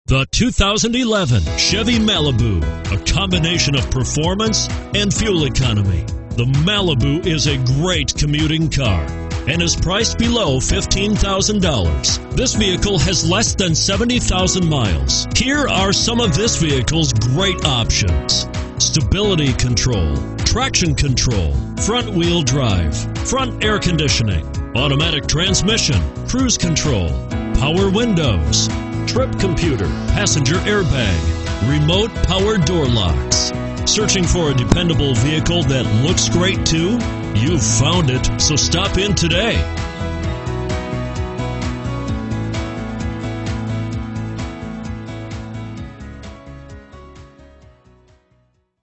The 2011 Chevy Malibu, a combination of performance and fuel economy. The Malibu is a great commuting car and is priced below $15,000. This vehicle has less than 70,000 miles. Here are some of this vehicle's great options: stability control, traction control, front wheel drive, front air conditioning, automatic transmission, cruise control, power windows, trip computer, passenger airbag, remote power door locks. Searching for a dependable vehicle that looks great too? You've found it, so stop in today.